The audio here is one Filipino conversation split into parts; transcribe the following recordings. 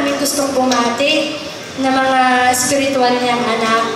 namin gustong bumati ng mga spiritual niyang anak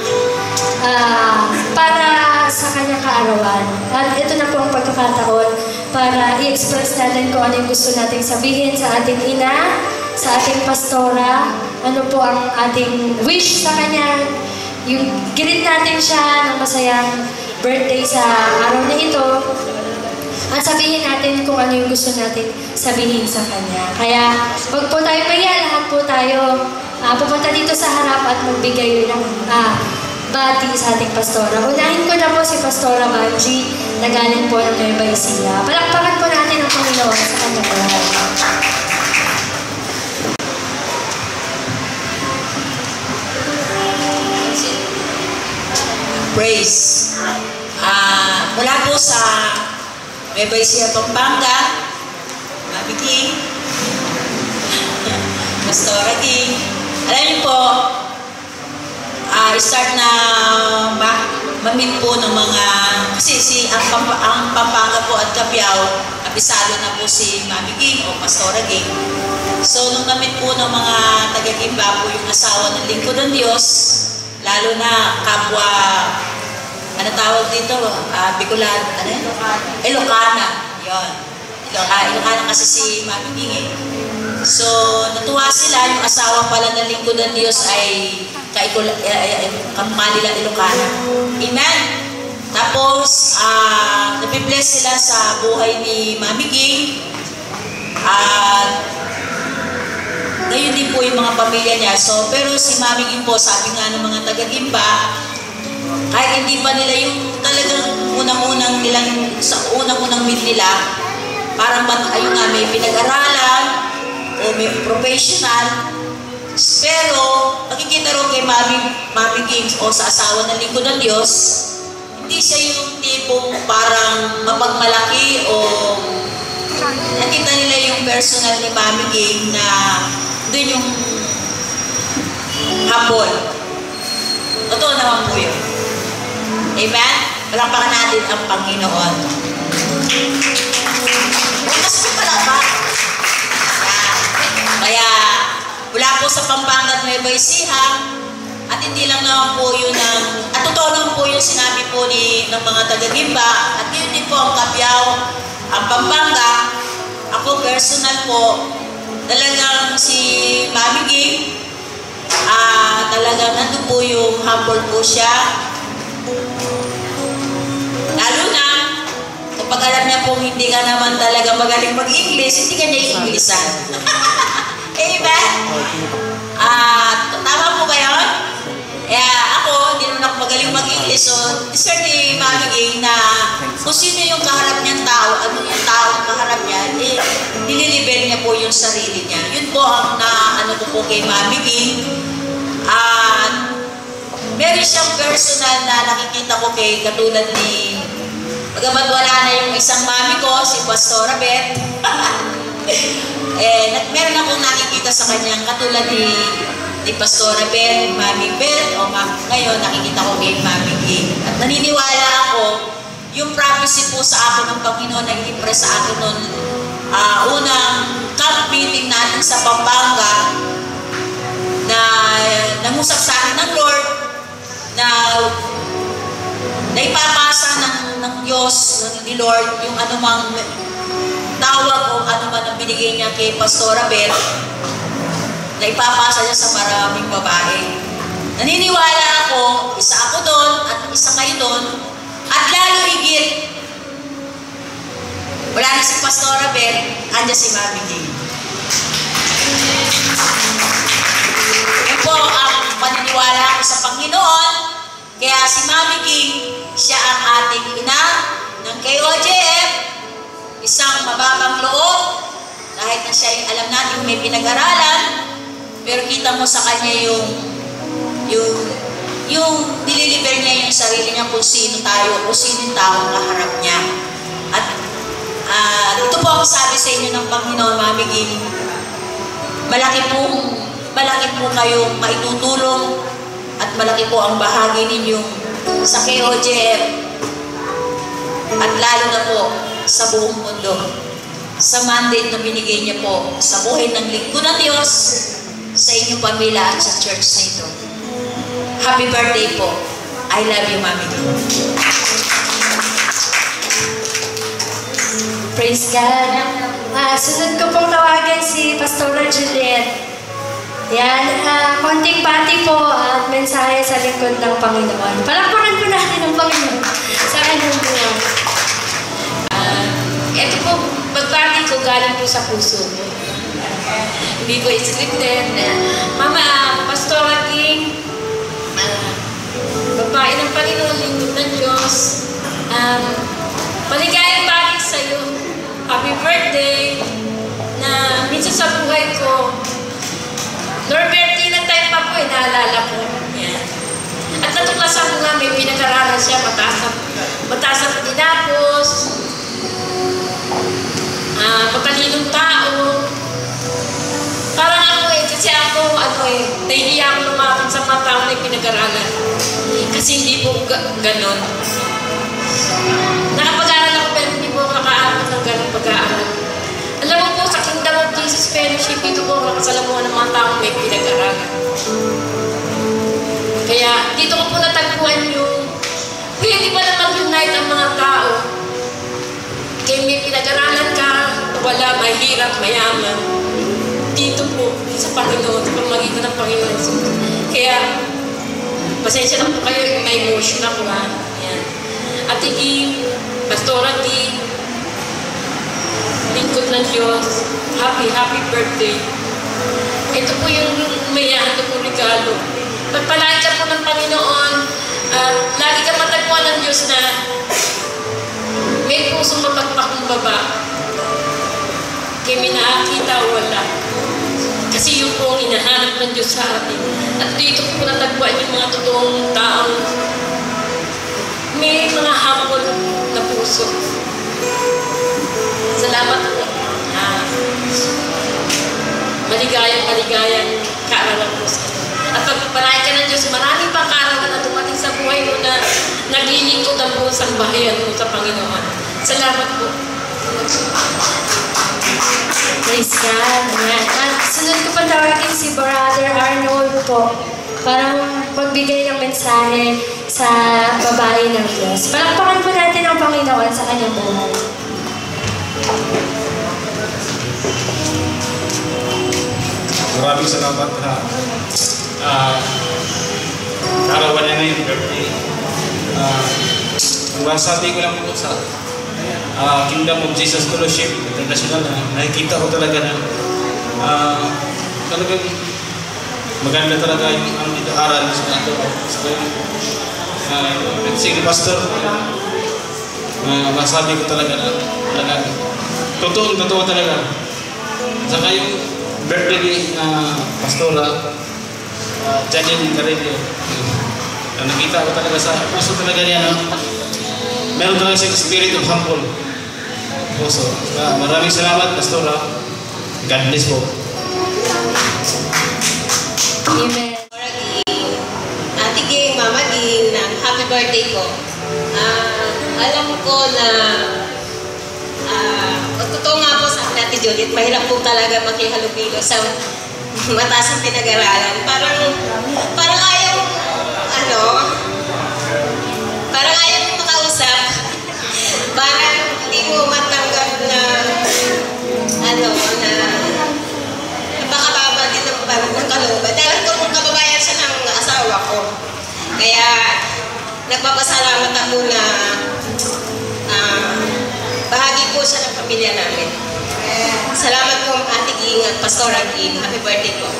para sa kanyang kaarawan. At ito na po ang pagkakataon para i-express natin kung ano yung gusto nating sabihin sa ating ina, sa ating pastora, ano po ang ating wish sa kanya. Yung girit natin siya ng masayang birthday sa araw na ito. At sabihin natin kung ano yung gusto natin sabihin sa kanya. Kaya wag po tayo mahiya, lahat po tayo pupunta dito sa harap at magbigay ng bati sa ating pastora. Unahin ko na po si Pastora Banji na galing po ng Nueva Ecija. Palakpakan po natin ang Panginoon sa kanyang buhay. Praise. Mula po sa Nueva Ecija, Pampanga, Mami King, Pastora King. Alam niyo po, start na mamit po ng mga, kasi ang Pampanga po at Capiao, apisado na po si Mami King o Pastora King. So, nung namit po ng mga taga-Gimba po yung asawa ng lingkod ng Diyos, lalo na kapwa, ano tawag dito? Bicolano, ano yun? Ilocana. Yun. Ilocana kasi si Mami King eh. So, natuwa sila, yung asawa pala ng lingkod ng Diyos ay Manila, Ilocana. Amen? Tapos, nabibless sila sa buhay ni Mami King. At ngayon din po yung mga pamilya niya. So, pero si Mami King po, sabi nga ng mga taga-Gimba, kahit hindi pa nila yung talagang unang-unang nilang, sa unang-unang meet nila, parang ayun nga, may pinag-aralan o may professional. Pero, makikita rin kay Mami King o sa asawa ng lingkod ng Diyos, hindi siya yung tipong parang mapagmalaki o nakita nila yung personal ni Mami King na doon yung hapon. Totoo naman po yun. Amen? Palakpakan natin ang Panginoon. Bukas po palakpak. Kaya, mula po sa Pampanga at Nueva Ecija, at hindi lang naman po yun at totoo naman po yung sinabi po ng mga taga-Gimba, at yun din po ang Capiao, ang Pampanga. Ako personal po, talagang si Mami King, talagang nandun po yung humble po siya. Lalo na, kapag alam niya pong hindi ka naman talaga magaling mag-English, hindi ka niya i-Englishan. Amen? Tama po ba yun? Ako, hindi naman ako magaling mag-English. So, discern ni Mami King na kung sino yung kaharap niyang tao, ano yung tao kaharap niya, nililiber niya po yung sarili niya. Yun po ang ano ko po kay Mami King. Meron siyang personal na nakikita ko kay katulad ni, pagkabat wala na yung isang mami ko, si Pastora Beth. Meron akong nakikita sa kanyang katulad ni Pastora Beth, Mami Beth, ngayon nakikita ko kay Mami King. At naniniwala ako, yung prophecy po sa akin ng Panginoon na i-impress sa akin noon, unang camp meeting natin sa Pampanga, na nangusap sa akin ng Lord, na ipapasa ng Diyos, ni Lord, yung anumang tawag o anuman ang binigay niya kay Pastora Beth, na ipapasa niya sa maraming babae. Naniniwala ako, isa ako doon at isa kayo doon, at lalo higit, wala na si Pastora Beth, andyan si Mami King. Yun po ang paniniwala ko sa Panginoon. Kaya si Mami King, siya ang ating ina ng KOJF, isang mababang loob, kahit na siya alam natin may pinag-aralan, pero kita mo sa kanya yung nililiber niya yung sarili niya kung sino tayo, kung sino yung taong kaharap niya. At ito po ang sabi sa inyo ng Panginoon, Mami King, malaki po kayong maitutulong at malaki po ang bahagi ninyo sa KOJF at lalo na po sa buong mundo. Sa mandate na binigay niya po sa buhay ng lingkod ng Diyos, sa inyong pamilya at sa church na ito. Happy birthday po. I love you, Mami Gay. Praise God. Sunod ko pong tawagan si Pastora Juliet. Yan, konting pati po at mensahe sa lingkod ng Panginoon. Palakpakan po natin ang Panginoon sa kanyang buwan. Ito po, pagbati ko galing po sa puso ko. Hindi ko iscripted. Mama, Pastora King, babae ng Panginoon, lingkod ng Diyos. Maligayang balik sa iyo. Happy birthday. Na minsan sa buhay ko, Norberty na time pa po, naalala ko. Yan. At natuklasan ko nga, may pinag-aralan siya, mataas ang tinapos, matalinong tao. Parang ako kasi ako, nahihiya ako lumapit sa mga tao na pinag-aralan. Kasi hindi po ganon. Nakapag-aral ako pero hindi po ako nakaabot ng ganon pag-aaral. Alam mo po, sa Kingdom of Jesus Fellowship, dito po ako nakasalamuhan ng mga taong may pinag-aralan. Kaya dito ko po natagpuan yung, kaya di ba na mag-unite ang mga tao? Kaya may pinag-aralan ka, wala, mahirap, mayaman. Dito po, sa Panginoon, sa pamagitan ng Panginoon. Kaya, pasensya na po kayo, may emotion ako ha. Yan. At King, Pastora King, lingkod ng Diyos, happy birthday. Ito po yung umayahan, ito po regalo. Pagpalain ka po ng Panginoon, at lagi ka matagpuan ng Diyos na may pusong mapagpakumbaba. Kaya may nakakita o wala. Kasi yun po ang hinahanap ng Diyos sa atin. At dito po natagpuan yung mga totoong taong may mga humble na puso. Salamat po. Maligayang kaarawan po sa inyo. At pagpapalain ka ng Diyos, maraming pang kaarawan na dumating sa buhay mo na naglilingkod ang buong sambahayan mo sa Panginoon. Salamat po. Praise God. At sunod ko pa tawagin si Brother Arnold po para magbigay ng mensahe sa babae ng Diyos. Palakpakan po natin ang Panginoon sa kanyang buhay. Maraming salamat na kaarawan niya ngayon, birthday. Ang masasabi ko lang po sa Kingdom of Jesus Fellowship International na nakikita ko talaga na talagang maganda talaga yung aral sa ito. Sige, Pastor, masasabi ko talaga na totoo talaga. Saka yung birthday na Pastora Janine Carrillo, nakita ko talaga sa puso talaga niya na meron talaga siyang spirit of humble puso. Maraming salamat, Pastora. God bless po. Amen. Ate Ging, Mama Ging, happy birthday ko. Alam ko na totoo nga po sa Ate Judith, mahirap po talaga makihalubilo sa mataas ang pinag-aralan. Parang ayaw, parang ayaw mo makausap. Parang hindi mo matanggap na, na napakababa din ng kalooban. Dahil kung kababayan siya ng asawa ko. Kaya, nagpapasalamat ako na bahagi po siya ng pamilya namin. Salamat po, Ate Ging at Pastora Ging. Happy birthday po.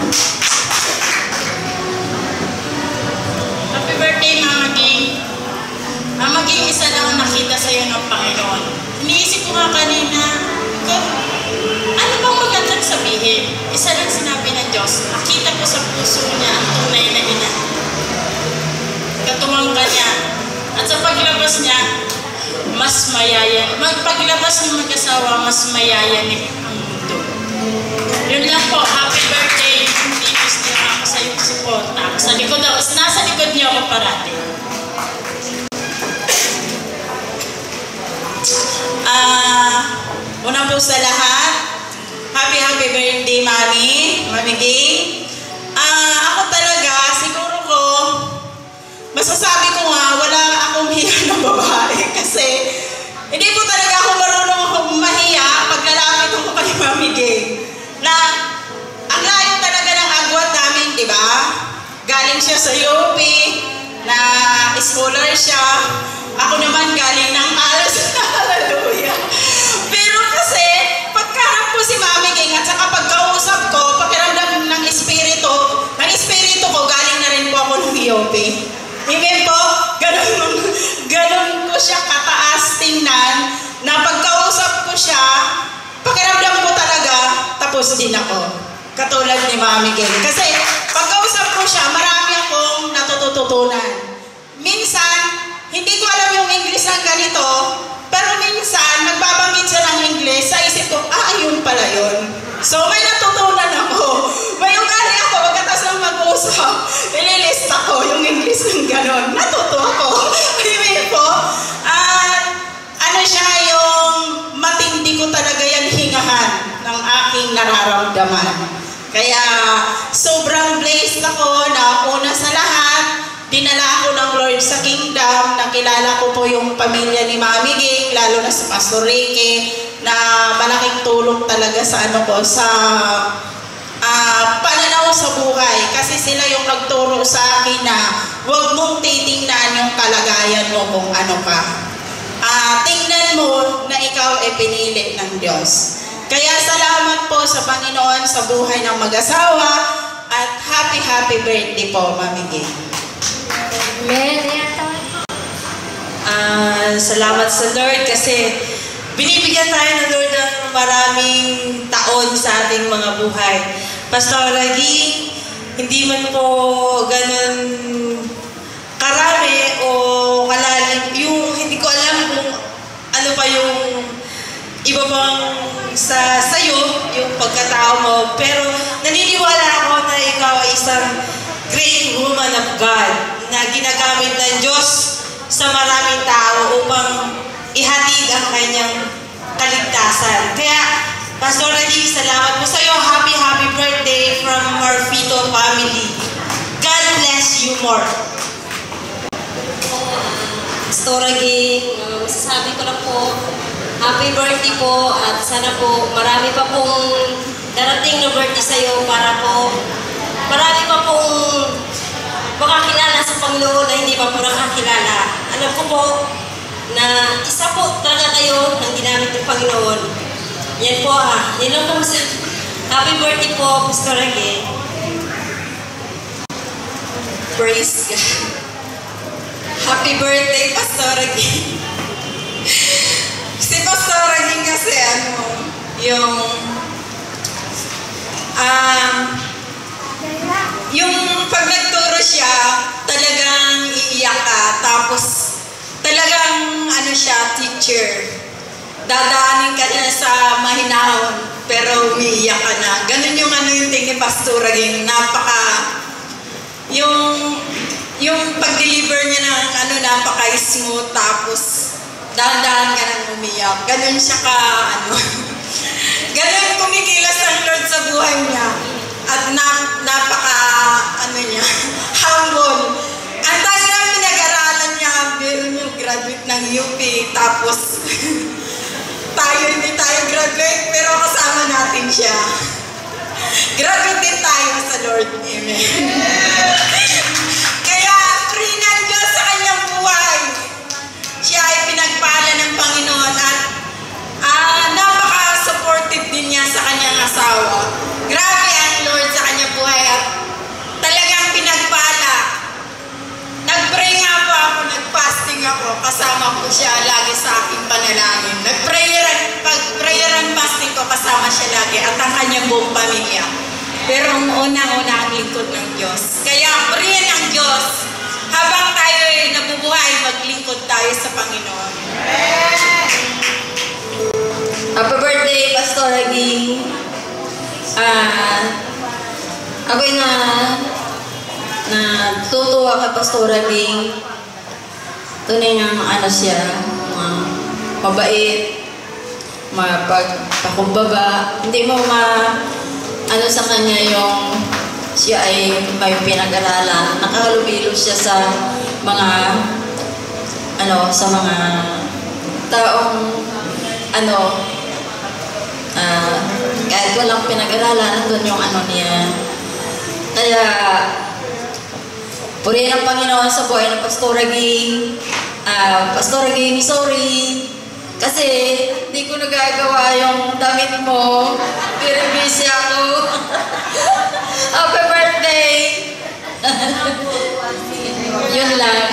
Happy birthday, Mama Ging. Mama Ging, isa lang ang nakita sa iyo ng Panginoon. Iniisip ko nga kanina, ano bang magandang sabihin? Isa lang sinabi ng Diyos, nakita ko sa puso niya ang tunay na ina. Katumang ka niya. At sa paglabas niya, mas mayayan. Paglabas ng mag-asawa, mas mayayanig ang mundo. Yun lang po, happy birthday. Tinis niyo ako sa iyong suporta. Nasa likod niyo ako parati. Una po sa lahat, happy birthday, Mami Ging. siya sa UP, na scholar siya. Ako naman galing ng ALS. Hallelujah. Pero kasi, pagkarap ko si Mami Ging at saka pagkausap ko, pakiramdam ng espiritu ko, galing na rin po ako ng UP. Amen po? Ganun ko siya kataas tingnan, na pagkausap ko siya, pakiramdam ko talaga, tapos din ako. Katulad ni Mami Ging. Kasi pagkausap ko siya, marami akong natututunan. Minsan, hindi ko alam yung English ng ganito, pero minsan, nagbabanggit siya ng English, sa isip ko, ayun pala yun. So, may natutunan ako. May ugali ako, pagkatapos ng mag-usap, ililista ko yung English ng ganon. Natuto ako. Amen po. At ano siya, yung matindi ko talaga yan hingahan ng aking nararamdaman. Kaya, sobrang blessed ako na una sa lahat, dinala ako ng Lord sa kingdom, nakilala ko po yung pamilya ni Mami Ging, lalo na sa Pastor Ricky, na malaking tulong talaga sa sa pananaw sa buhay. Kasi sila yung nagturo sa akin na huwag mong titingnan yung kalagayan mo kung ano ka. Tingnan mo na ikaw ay pinili ng Diyos. Kaya salamat po sa Panginoon sa buhay ng mag-asawa at happy birthday po, Mami Ging. Salamat sa Lord kasi binibigyan tayo ng Lord ng maraming taon sa ating mga buhay. Pastor Ging, hindi man po ganun karami o kalalim, yung hindi ko alam kung ano pa yung iba bang sa'yo, yung pagkatao mo, pero naniniwala ako na ikaw ay isang great woman of God na ginagamit ng Diyos sa maraming tao upang ihatid ang kanyang kaligtasan. Kaya, Pastor Ging, salamat po sa iyo. Happy birthday from Marfito family. God bless you more. Pastor Ging, masasabi ko lang po, happy birthday po at sana po marami pa pong darating na birthday sa iyo para po marami pa pong makakilala sa Panginoon na hindi pa po nakakilala. Alam ko po na isa po talaga kayo ng ginamit ng Panginoon. Yan po yan lang po sa happy birthday po, Pastor Ging. Praise God. Happy birthday, Pastor Ging. Si Pastor Ging kasi yung pag nagturo siya, talagang iiyak ka, tapos talagang siya, teacher. Dadaanin ka na sa mahinahon, pero umiiyak ka na. Ganun yung yung tingin ni Pastor Ging, yung pag-deliver niya ng napaka-smooth, tapos dahan-dahan ka nang umiyak. Ganun siya ganun kumikilas ang Lord sa buhay niya. At niya, humble. Ang tayo na pinag-aralan niya, pero yung graduate ng UP, tapos hindi tayo graduate, pero kasama natin siya. Graduate din tayo sa Lord. Amen. Kaya, free ng Diyos sa kanyang buhay. Siya ay pinagpala ng Panginoon at napaka-supportive din niya sa kanyang asawa. Grabe ang Lord sa kanyang buhay at talagang pinagpala. Nag-pray nga po ako, nag-fasting ako, kasama ko siya lagi sa aking panalangin. Pag-prayer and fasting ko, kasama siya lagi at ang kanyang buong pamilya. Pero una-una ang lingkod ng Diyos. Kaya prayer ng Diyos, habang tayo ay nabubuhay, maglingkod tayo sa Panginoon. Happy birthday, Pastor Ging. Ako'y natutuwa kay Pastor Ging. Tunay nga siya, mabait, mapagpakumbaba. Hindi mo sa kanya yung siya ay may pinag-aralan. Nakahalubilo siya sa mga sa mga taong kahit walang pinag-aralan, nandun yung niya. Kaya Purihin ang Panginoon sa buhay ng Pastora Ging. Pastora Ging, sorry. Kasi hindi ko nagagawa yung damit mo. Pero busy ako. Happy birthday! Yun lang.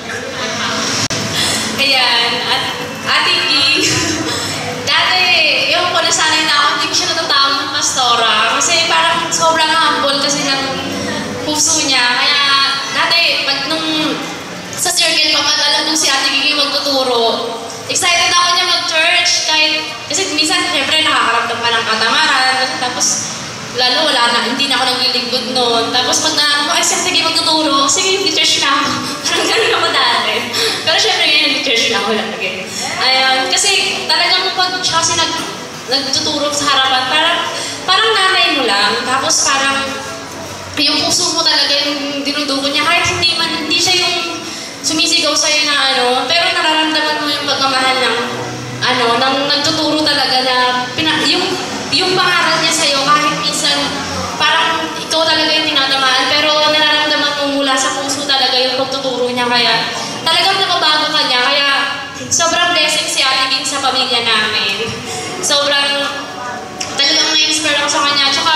Ayan. At Ate Ging, dati, yung ko nasanay na ako, hindi ko siya natatawag ng Pastora. Kasi parang sobrang humble kasi ng puso niya. Kaya dati, pag nung sa circle ko, pag alam kong si Ate Ging magtuturo, excited ako niya mag-church. Kasi minsan, syempre, nakakaramdam pa ng katamaran. Tapos, lalo wala na, hindi na ako naglilingkod noon. Tapos pag naano ko, ay si Ate Ging magtuturo, sige, nag-church na ako. Parang gano'n ako dati. Pero syempre ngayon, nag-church na ako lagi. Ayun, kasi talagang pag siya kasi nagtuturo sa harapan, parang nanay mo lang. Tapos parang yung puso mo talaga yung dinudugo niya. Kahit hindi siya yung sumisigaw sa'yo na ano, pero nararamdaman mo yung pagmamahal ng nagtuturo talaga na yung pangaral niya sa'yo kahit minsan parang ikaw talaga yung tinatamaan pero nararamdaman mo mula sa puso talaga yung pagtuturo niya kaya talagang nababago ka niya kaya sobrang blessing si Ate Ging sa pamilya namin. Sobrang talagang na-inspire ako sa kanya tsaka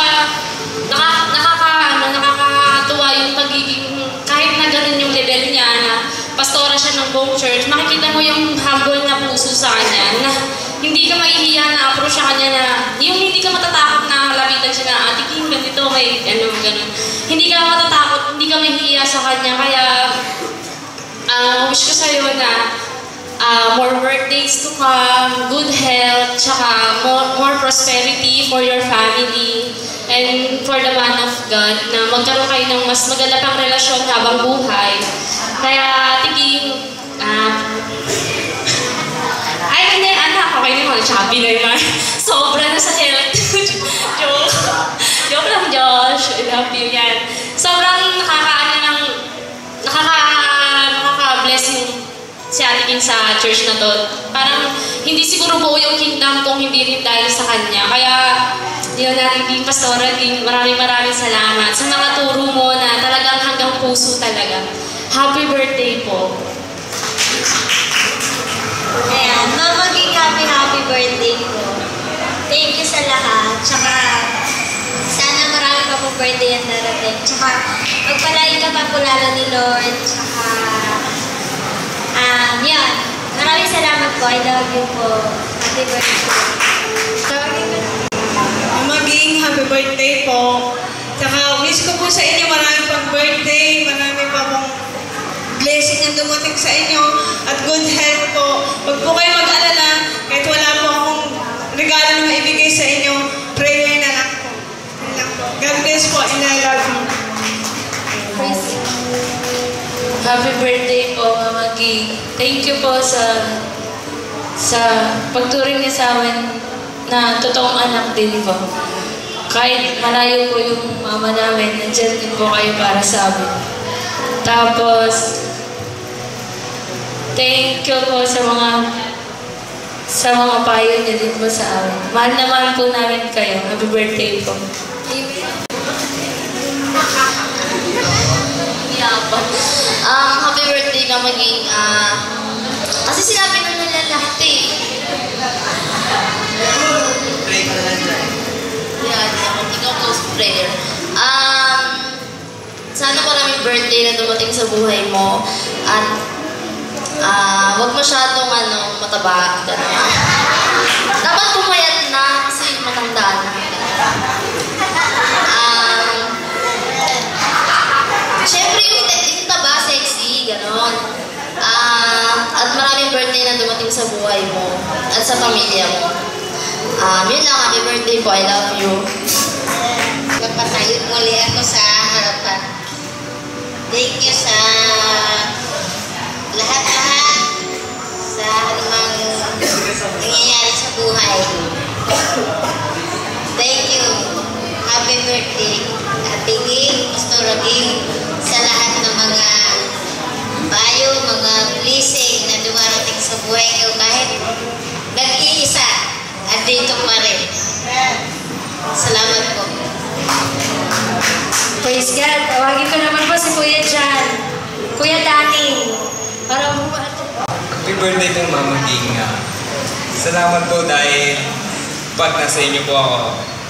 nakakatuwa yung pagiging kahit na ganun yung level niya na pastora siya ng buong church, makikita mo yung humble na puso sa kanya na hindi ka mahihiya na approach sa kanya na yung hindi ka matatakot na lapitan siya na Ate Ging, ganito, may ganun. Hindi ka matatakot, hindi ka mahihiya sa kanya. Kaya wish ko sa'yo na more birthdays to come, good health, tsaka more prosperity for your family and for the man of God na magkaroon kayo ng mas maganda pang relasyon habang buhay. Kaya Ate Ging, ay, hindi, anak, okay naman, chubby na yun. Sobra na sa health. Joke lang, Josh. I love you, yan. Sobrang nakaka-bless yung si Ate Ging sa church na to. Parang, hindi siguro buo yung kingdom kung hindi rin dahil sa kanya. Kaya, yun, Ate Ging, Pastora Ging, maraming salamat sa mga turo mo na talagang hanggang puso talaga. Happy birthday po. Ayan, Mama Ging, happy birthday po. Thank you sa lahat. Tsaka, sana marami pa po birthday ang darating. Tsaka, magpalain ka pa po lalo ni Lord. Tsaka, yan. Maraming salamat po. I love you po. Happy birthday. Mama Ging, happy birthday po. Tsaka, wish ko po sa inyo marami pang birthday. Marami pa pong blessing ang dumating sa inyo at good health po. Huwag po kayo mag-alala kahit wala po akong regalo na maibigay sa inyo. Prayer na lang po. God bless po and I love you. Happy birthday po, Mama Ging. Thank you po sa pagturing niya sa amin na totoong anak din po. Kahit malayo po yung mama namin, nandiyan din po kayo para sa amin. Tapos, thank you po sa mga payo niyo din po sa amin. Mahal na mahal po namin kayo. Happy birthday po. Happy birthday ka maging, kasi sinabi na nila lahat eh. Pray ka na lang dyan. Yeah, ikaw close prayer. Sana maraming birthday na dumating sa buhay mo at wag masyadong mataba. Dapat pumayat na kasi matanda na. Siyempre yung taba, sexy, gano'n. At maraming birthday na dumating sa buhay mo at sa pamilya mo. Yun lang, happy birthday po, I love you. Magpatayo muli ako sa harapan. Thank you sa lahat-lahat sa anumang nangyayari sa buhay. Thank you. Happy birthday. Ate Ging, Pastora Ging, sa lahat ng mga payo, mga blessing na dumarating sa buhay ko kahit nag-iisa at dito pa rin. Salamat po. Praise God. Tawagin ko naman po si Kuya Jan. Kuya Danny. Para po Happy birthday po, Mama Ging. Salamat po dahil pag nasa inyo po ako,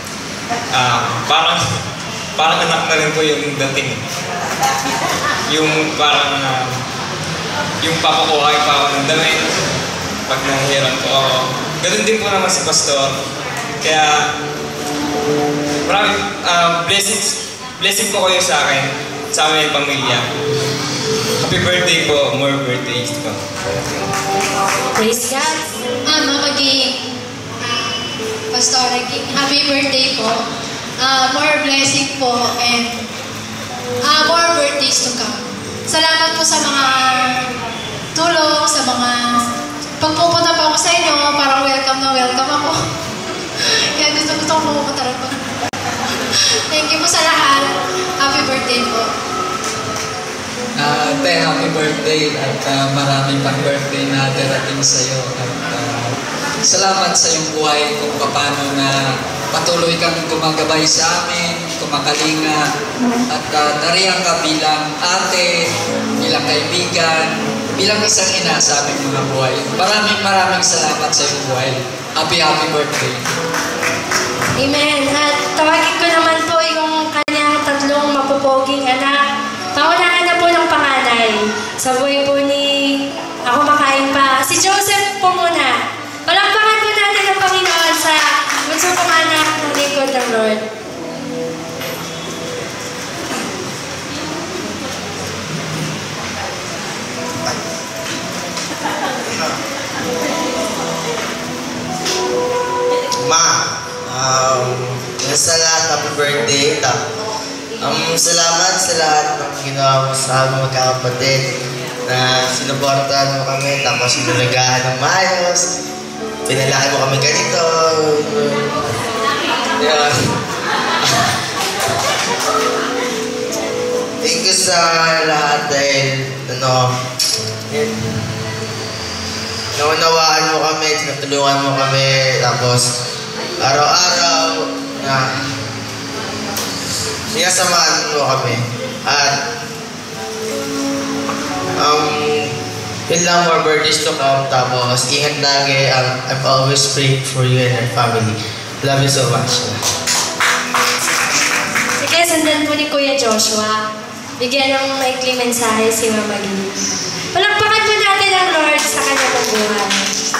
parang anak na rin po yung dating. Yung parang, yung papakuhay pa ako ng damit pag nahihiram po ako. Ganun din po naman si Pastor. Kaya, maraming blessing po kayo sa akin, sa aming pamilya. Happy birthday po, more birthdays to come. praise God. Mama Ging, Pastora Ging, happy birthday po. More blessing po and more birthdays to come. Salamat po sa mga tulong, sa mga pagpupunta po ako sa inyo, parang welcome na welcome ako. Kaya gusto ko pumunta rin po. Thank you po sa lahat. Happy birthday po. Te, happy birthday at maraming pang birthday na darating sa iyo. At salamat sa iyong buhay kung paano na patuloy kang gumagabay sa amin, kumakalinga, at nariyan ka bilang ate, bilang kaibigan, bilang isang ina sa aming mga buhay. Maraming salamat sa iyong buhay. Happy birthday. Amen. At tawagin ko naman po yung kanyang tatlong mapupoging anak. Paunahan na po ng panganay. Sa buhay po ni ako makain pa. Si Joseph po muna. Palakpakan po natin ang Panginoon sa bunso pong anak ng lingkod ng Lord. Ma, sa lahat, happy birthday. Salamat sa lahat ng ginawa mo sa aming magkakapatid na sinuportahan mo kami, tapos sinulagahan ng maayos, pinalaki mo kami ganito. Yeah. Thank you sa lahat dahil naunawaan mo kami, tinutulungan mo kami, tapos araw-araw na sinasamahan mo kami. At yun lang, more birthdays to come. Tapos ingat lagi. I'm always praying for you and your family. Love you so much. Sige, sundan po ni Kuya Joshua. Bigyan ng maikling mensahe si Mama Ging. Palakpakan po natin ang Lord sa kanyang buhay.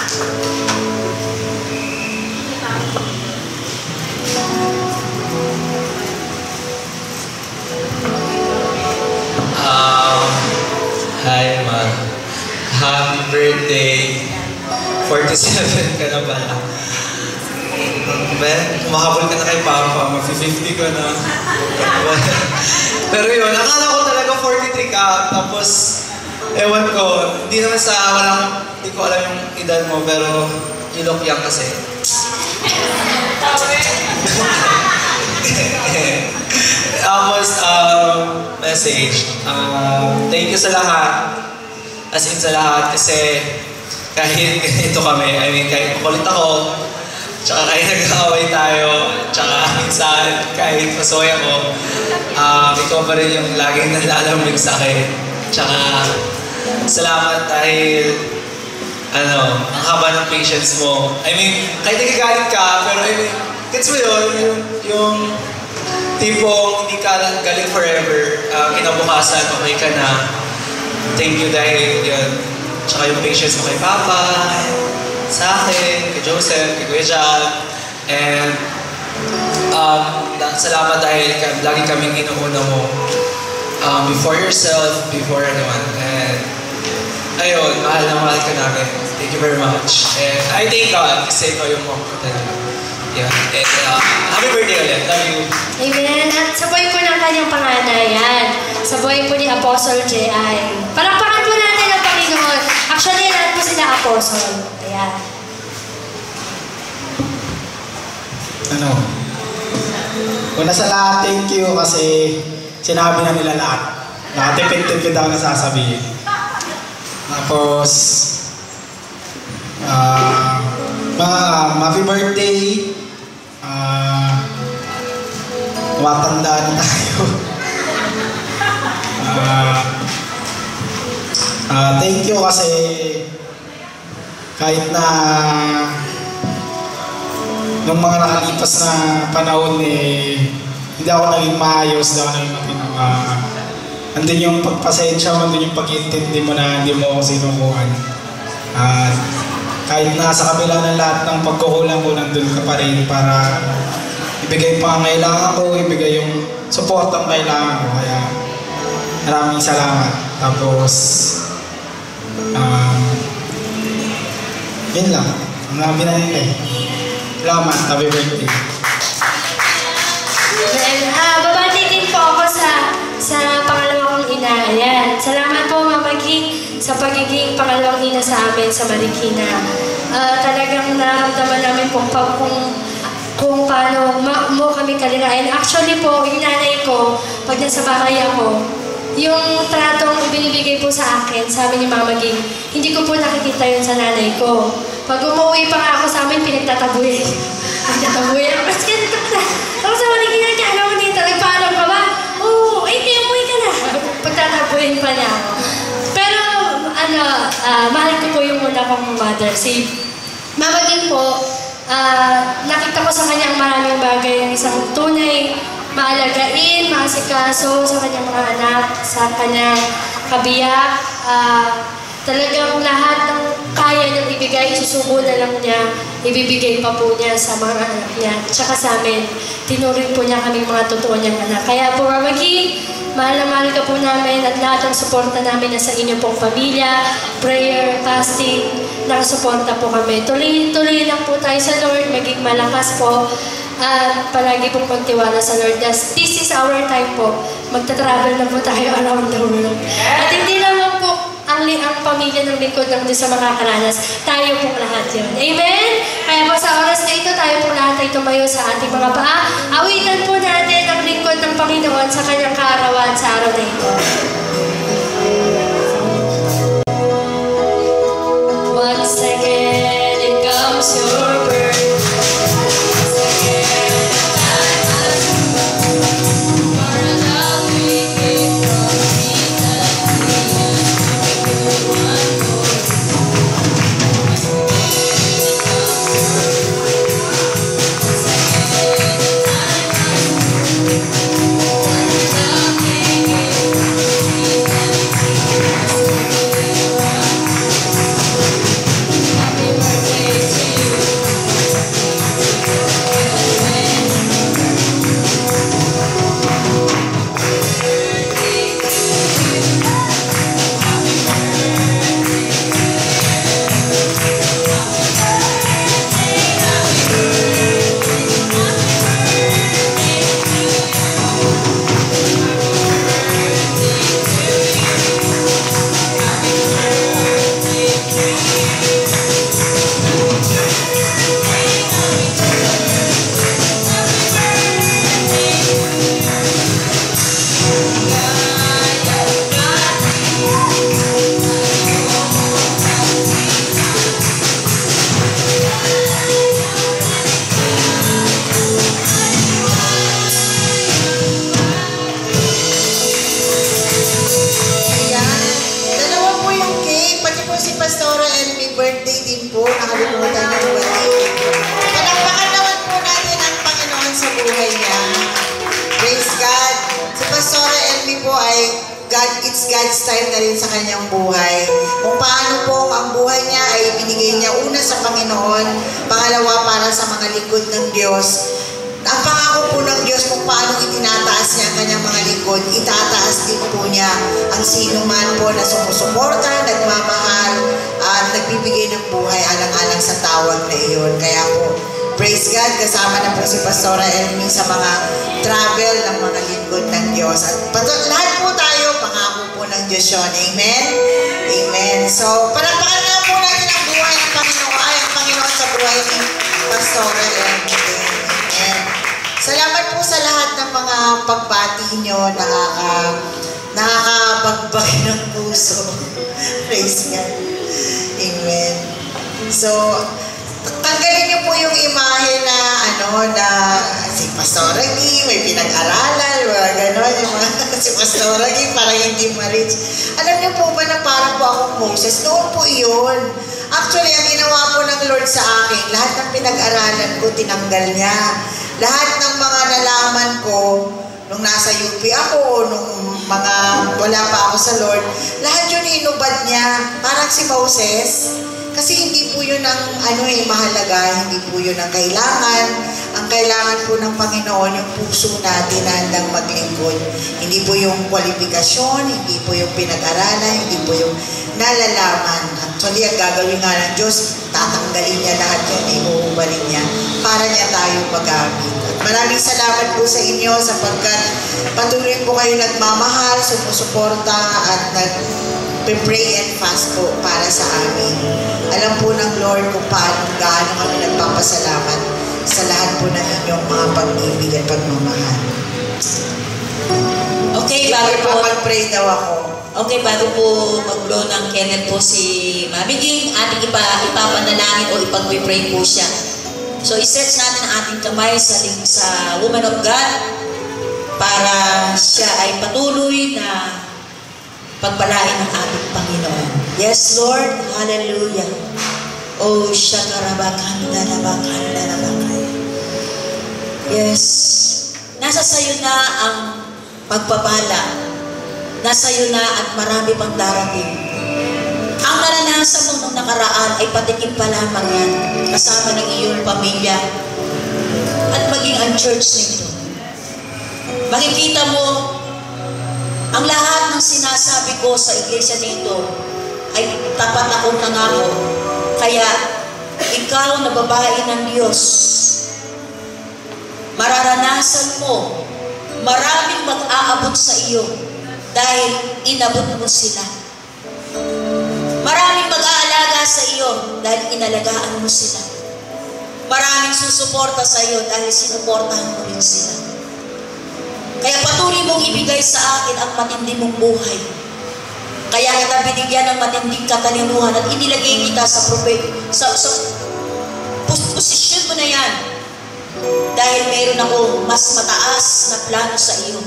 Hi, Ma. Happy birthday. 47 ka na pala. Ben, kumahabol ka na kay Papa. Mag-50 ka na. Pero yun, akala ko talaga 43 ka. Tapos, ewan ko, hindi naman hindi ko alam yung edad mo, pero you look young kasi. Tapos, message. Thank you sa lahat. As in sa lahat kasi kahit ganito kami, I mean, kahit makulit ako, tsaka kahit nag-aaway tayo, tsaka minsan kahit masaya ko, ikaw pa rin yung laging nalalamig sa akin. Tsaka, salamat dahil ang haba ng patience mo. I mean, kahit nagagalit ka, pero I mean, gets mo yun, yung tipong hindi ka galing forever, kinabukasan, okay ka na. Thank you dahil yun. Tsaka yung patience mo kay Papa, sa akin, kay Joseph, kay Kuya Jan. And salamat dahil lagi kaming inuuna mo. Before yourself, before anyone. And ayun, mahal na mahal ka namin. Thank you very much. And I thank God kasi ikaw yung mom ko talaga. Yeah. And happy birthday ulit. Love you. Amen. At sa buhay po ng kanyang panganayan, sa buhay po ni Apostle J.I. Palakpakan po natin ang Panginoon. Actually, lahat po sila Apostle. Ayan. Una sa lahat, thank you kasi sinabi na nila lahat. Nakatipid-tipid ako na sasabihin. Tapos, happy birthday. Tumatanda na tayo. Thank you kasi kahit na nung mga nakalipas na panahon hindi ako naging maayos, hindi ako naging matino. Andun yung pagpasensya mo, andun yung pag-intindi mo na hindi mo ako sinukuhan. Kahit na sa kabila ng lahat ng pagkukulang ko, nandun ka pa rin para ibigay yung pangangailangan ko, ibigay yung support ang kailangan ko. Kaya maraming salamat. Tapos, yun lang. Ang namin na nila eh. Salamat. Happy birthday. Babati din po ako sa pangalawang ina. Ayan. Salamat po, Mama Ging, sa pagiging pangalawang ina sa amin sa Marikina. Talagang naramdaman namin kung paano mo kami kalirain. Actually po, yung nanay ko, pag nasa bahay ako, yung tratong ibinibigay po sa akin, sabi ni Mama Ging, hindi ko po nakikita yun sa nanay ko. Pag umuwi pa nga ako sa amin, pinagtatabuhin. Pinagtatabuhin. Mas ganito na. Ako sa Marikina, kaya mo dito, nagpaalam ka ba? Oo, hindi, umuwi ka na. Pagtatabuhin pa niya ako. Pero, mahal ko po yung una kong mother. Si Mama Ging po, nakita ko sa kanyang maraming bagay, ang isang tunay, maalagain, maasikaso sa kanyang mga anak, sa kanyang kabiyak. Talagang lahat ng kaya niyang ibigay, susuko na lang niya, ibibigay pa po niya sa mga anak niya. Tsaka sa amin, tinuring po niya kaming mga totoo niyang anak. Kaya po, Mama Ging, mahal na mahal ka po namin at lahat ng suporta namin na sa inyong pong pamilya, prayer, fasting, nakasuporta po kami. Tuloy lang po tayo sa Lord, maging malakas po. At palagi pong magtiwala sa Lord. This is our time po. Magta-travel na po tayo around the world. At hindi naman po ang pamilya ng lingkod ng Diyos sa makakaranas. Tayo pong lahat yun. Amen? Kaya po sa oras na ito, tayo pong lahat ay tumayo sa ating mga paa. Awitan po natin ang lingkod ng Panginoon sa kanyang kaarawan sa araw na ito. Once again, it comes your birth. God's time na rin sa kanyang buhay. Kung paano po ang buhay niya ay binigay niya una sa Panginoon, pangalawa para sa mga lingkod ng Diyos. Ang pangako po ng Diyos kung paano itinataas niya ang kanyang mga lingkod, itataas din po niya ang sino man po na sumusuporta, nagmamahal, at nagbibigay ng buhay alang-alang sa tawag na iyon. Kaya po, praise God, kasama na po si Pastora Elmi sa mga travel ng mga lingkod ng Diyos. At lahat po tayo, pangako po ng Diyos yun. Amen? Amen. So, palakpakan nga po natin ang buhay ng Panginoon, ang Panginoon sa buhay ni Pastora Elmi. Amen. Salamat po sa lahat ng mga pagbati nyo, nakakabagbag ng puso. Praise God. Amen. So, tanggalin niyo po yung imahe na, na si Pastora G, may pinag-aralan, mga gano'n, yung mga si Pastora G, parang hindi ma-reach. Alam niyo po ba na parang po akong Moses? Noon po iyon. Actually, ang ginawa po ng Lord sa akin, lahat ng pinag-aralan ko, tinanggal niya. Lahat ng mga nalaman ko, nung nasa UP ako, nung mga wala pa ako sa Lord, lahat yun hinubad niya. Parang si Moses. Kasi hindi po yun ang mahalaga, hindi po yun ang kailangan. Ang kailangan po ng Panginoon, yung puso natin na handang maglingkod. Hindi po yung kwalifikasyon, hindi po yung pinag-aralan, hindi po yung nalalaman. Actually, ang gagawin nga ng Diyos, tatanggalin niya lahat yun, iuubalin niya, para niya tayo magamit. At maraming salamat po sa inyo sapagkat patuloy po kayo nagmamahal, sumusuporta at nag-pray and fast po para sa amin. Alam po ng Lord kung gaano kami nagpapasalamat sa lahat po ng inyong mga pag-ibig at pagmamahal. Okay, bago po mag-pray daw ako. Okay, bago po mag-blow ng Kenneth po si Mami Ging, ating ipapanalangin o ipag-pray po siya. So, i-stretch natin ang ating kamay sa Woman of God para siya ay patuloy na pagpalain ng ating Panginoon. Yes, Lord. Hallelujah. Oh, shakarabakanda nabakanda nabakay. Yes. Nasa sayo na ang pagpapala. Nasa iyo na at marami pang darating. Ang naranasan mo nung nakaraan ay patikim pa lamang yan kasama ng iyong pamilya at maging ang church nito. Makikita mo ang lahat ng sinasabi ko sa iglesia nito ay tapat akong nangako. Kaya ikaw na babae ng Diyos, mararanasan mo maraming mag-aabot sa iyo dahil inabot mo sila. Maraming mag-aalaga sa iyo dahil inalagaan mo sila. Maraming susuporta sa iyo dahil sinuportahan mo rin sila. Kaya patuloy mong ibigay sa akin ang matindi mong buhay. Kaya kita binigyan ng matinding katalinuhan at inilagay kita sa posisyon mo na yan. Dahil mayroon ako mas mataas na plano sa iyo.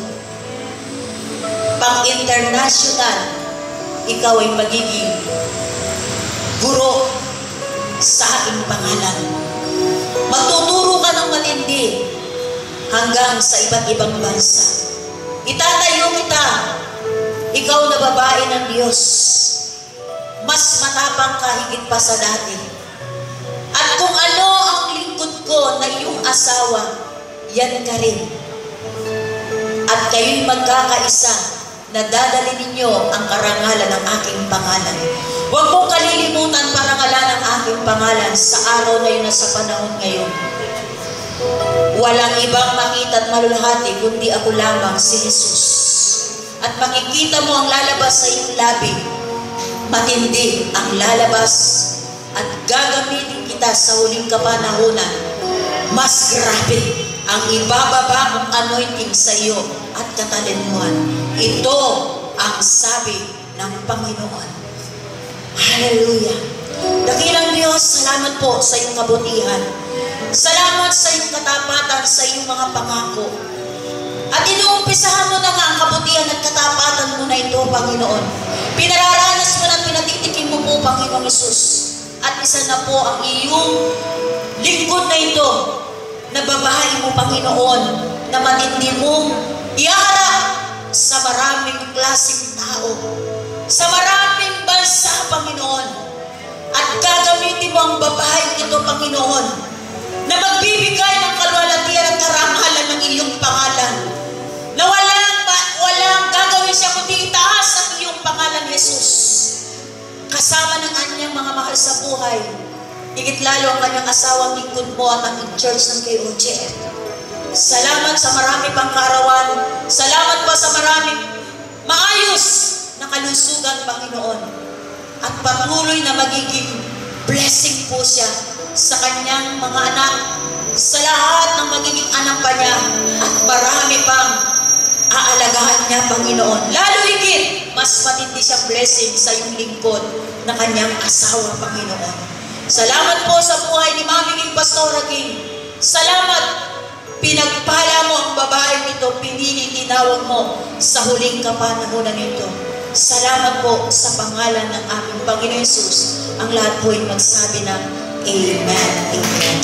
Pang-international, ikaw ay magiging guro sa aking pangalan. Magtuturo ka ng matindi hanggang sa iba't ibang bansa. Itatayo kita, ikaw na babae ng Diyos. Mas matapang ka higit pa sa dati. At kung ano ang lingkod ko na iyong asawa, yan ka rin. At kayo'y magkakaisa na dadali ninyo ang karangalan ng aking pangalan. Huwag mong kalilimutan parangalan ng aking pangalan sa araw na yun at sa panahon ngayon. Walang ibang makita at malulhati kundi ako lamang si Jesus. At makikita mo ang lalabas sa iyong labi. Matindi ang lalabas at gagamitin kita sa huling kapanahunan. Mas grabe ang ibababa mong anointing sa iyo at katalinuhan. Ito ang sabi ng Panginoon. Hallelujah. Dakilang Diyos, salamat po sa iyong kabutihan. Salamat sa iyong katapatan, sa iyong mga pangako. At inuumpisahan mo na nga ang kabutihan at katapatan mo na ito, Panginoon. Pinararanas mo na pinatitikin mo po, Panginoon Jesus. At isa na po ang iyong lingkod na ito na babae mo, Panginoon, na matindi mong iharap sa maraming klaseng tao, sa maraming bansa, Panginoon. At gagamitin mo ang babae ito, Panginoon, na magbibigay ng kalwalatian at karangalan ng iyong pangalan. Na walang gagawin siya kundi itaas ang iyong pangalan, Jesus. Kasama ng kanyang mga mahal sa buhay. Higit lalo ang kanyang asawang lingkod mo at ang church ng KOJF. Salamat sa marami pang kaarawan. Salamat pa sa maraming maayos na kalusugan, Panginoon. At patuloy na magiging blessing po siya sa kanyang mga anak, sa lahat ng magiging anak pa niya, at marami pang aalagaan niya, Panginoon. Lalo higit, mas matindi siyang blessing sa iyong lingkod na kanyang asawa, Panginoon. Salamat po sa buhay ni Mami Ging Pastora Ging. Salamat Pinagpala mo ang babaeng ito, pinili, tinawag mo sa huling kapanahonan nito. Salamat po sa pangalan ng aming Panginoon Hesus. Ang lahat po ay magsabi ng Amen. Amen.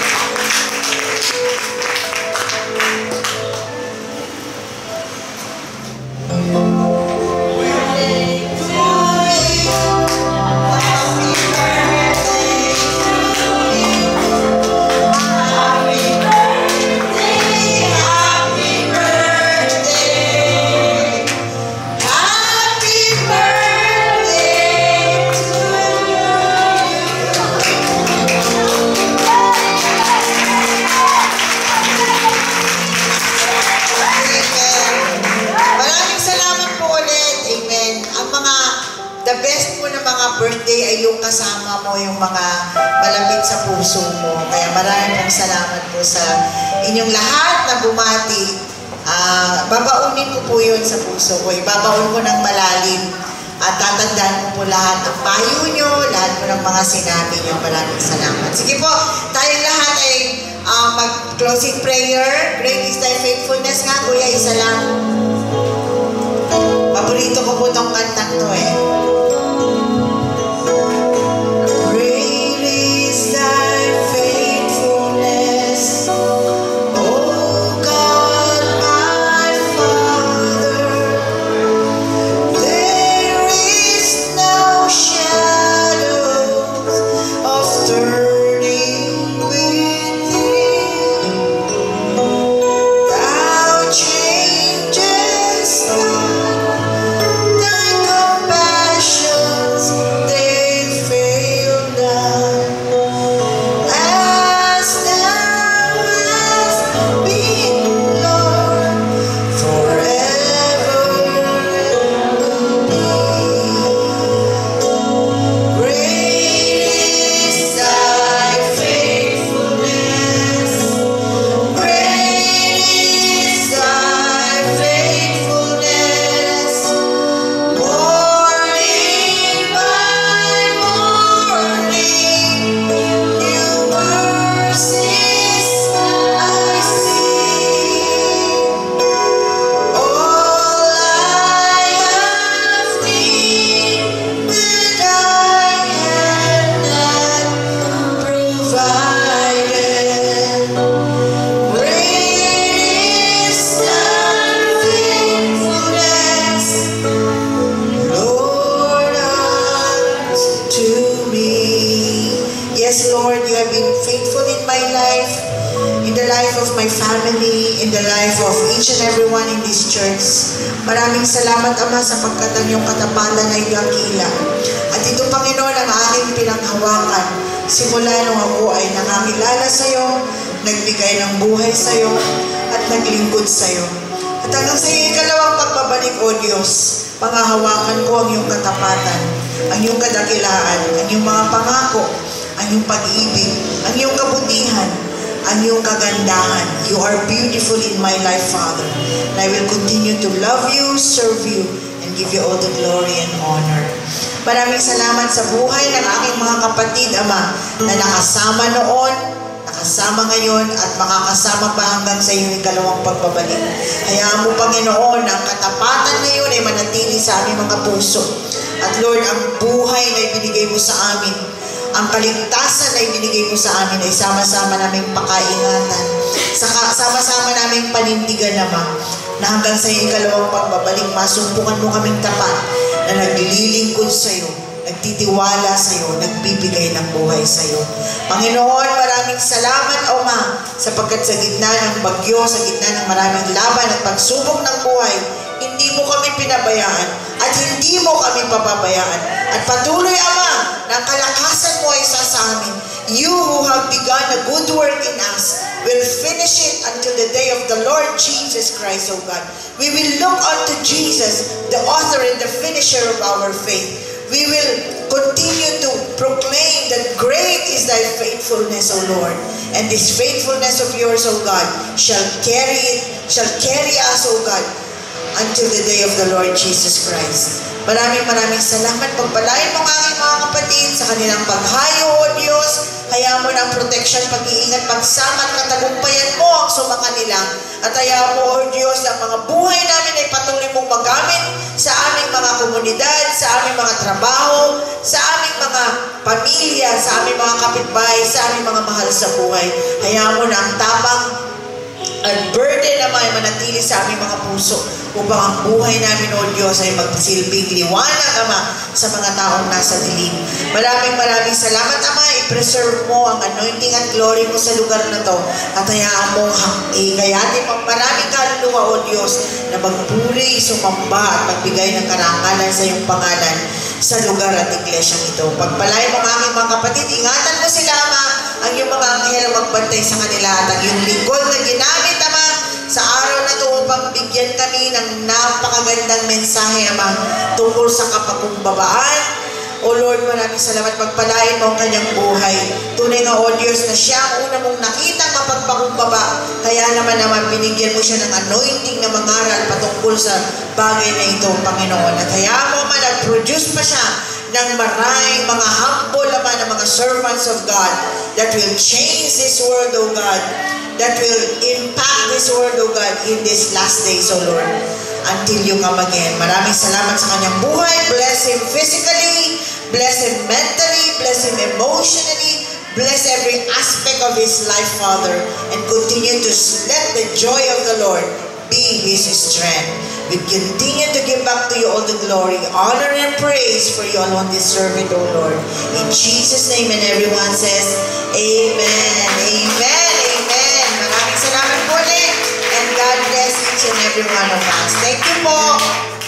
birthday ay yung kasama mo, yung mga malapit sa puso mo. Kaya maraming salamat po sa inyong lahat na bumati. Babaunin ko po yun sa puso ko. Ibabaon ko ng malalim. At tatandaan ko po lahat ng payo nyo, lahat po ng mga sinabi nyo. Maraming salamat. Sige po, tayong lahat ay mag-closing prayer. Great is thy faithfulness nga, kuya, isa lang. Paborito ko po itong kantang to eh. Great is thy faithfulness, O God my Father. There is no shadows of turning within. Thou changest not, thy compassions they fail not. As thou hast been, Lord, forever will be. Great is thy faithfulness. Great is thy faithfulness. Morning by morning, new mercies I see. All I have needed, thy hand hath provided. Great is thy faithfulness, Lord, unto me. Yes, Lord, you have been faithful in my life, in the life of my family, in the life of each and everyone in this church. Maraming salamat, Ama, sapagkat ang iyong katapatan ay dakila. At ito, Panginoon, ang aking pinanghawakan. Simula nung ako ay nakakilala sa iyo, nagbigay ng buhay sa iyo, at naglingkod sa iyo. At hanggang sa iyong ikalawang pagbabalik, O Diyos, pangahawakan ko ang iyong katapatan, ang iyong kadakilaan, ang iyong mga pangako, ang iyong pag-ibig, ang iyong kabutihan, ang iyong kagandahan. You are beautiful in my life, Father. And I will continue to love you, serve you, and give you all the glory and honor. Maraming salamat sa buhay ng aking mga kapatid, Ama, na nakasama noon, nakasama ngayon, at makakasama pa hanggang sa iyong ikalawang pagbabalik. Hayaan mo, Panginoon, ang katapatan na yun ay manatili sa aming mga puso. At Lord, ang buhay na ibinigay mo sa amin, ang kaligtasan na ibinigay mo sa amin ay sama-sama naming pakaingatan, sama-sama naming panindigan naman, na hanggang sa iyong ikalawang pagbabalik, masumpungan mo kaming tapat na naglilingkod sa iyo, nagtitiwala sa iyo, nagbibigay ng buhay sa iyo. Panginoon, maraming salamat, Ama, sapagkat sa gitna ng bagyo, sa gitna ng maraming laban at pagsubok ng buhay, hindi mo kami pinabayaan at hindi mo kami papabayaan. At patuloy, Ama, na ang kalakasan mo ay isa sa amin. You who have begun a good work in us will finish it until the day of the Lord Jesus Christ, O God. We will look unto Jesus, the author and the finisher of our faith. We will continue to proclaim that great is thy faithfulness, O Lord. And this faithfulness of yours, O God, shall carry us, O God, until the day of the Lord Jesus Christ. Maraming salamat. Pagpalain mo ang aking mga kapatid sa kanilang paghayo, O Diyos. Kaya Hayaan mo ng protection, pag-iingat, pagsama at katagumpayan mo ang sumakanila. At hayaan mo, O Diyos, ang mga buhay namin ay patuloy mong magamit sa aming mga komunidad, sa aming mga trabaho, sa aming mga pamilya, sa aming mga kapitbahay, sa aming mga mahal sa buhay. Hayaan mo na ang tapang at burden naman ay manatili sa aming mga puso upang ang buhay namin, O Diyos, ay magsilbing liwanag, Ama, sa mga taong nasa dilim. Maraming salamat, Ama. I-preserve mo ang anointing at glory mo sa lugar na to. At hayaan mo, gayatin mo maraming kaluluwa, O Diyos, na magpuri, sumamba at magbigay ng karangalan sa iyong pangalan sa lugar at iglesia ito. Pagpalain mo ang aking mga kapatid, ingatan mo sila, Ama, ang iyong mga anghel magbantay sa kanila at ang iyong lingkod na ginamit, Ama, sa araw na ito upang bigyan kami ng napakagandang mensahe, Ama, tungkol sa kapakumbabaan. O Lord, maraming salamat. Pagpalain mo ang kanyang buhay. Tunay nga, O Diyos, na siya ang una mong nakitang mapagpakumbaba. Kaya naman binigyan mo siya ng anointing na mangaral patungkol sa bagay na ito, Panginoon. At hayaan mo man, nag-produce pa siya ng maraming mga humble naman ng mga servants of God that will change this world, O God, that will impact this world, O God, in these last days, O Lord, until you come again. Maraming salamat sa kanyang buhay. Bless him physically, bless him mentally, bless him emotionally, bless every aspect of his life, Father, and continue to let the joy of the Lord be his strength. We continue to give back to you all the glory, honor, and praise, for you alone deserve it, O Lord. In Jesus' name, and everyone says, Amen. Amen. Amen. Maraming salamat po ulit, and God bless each and every one of us. Thank you po.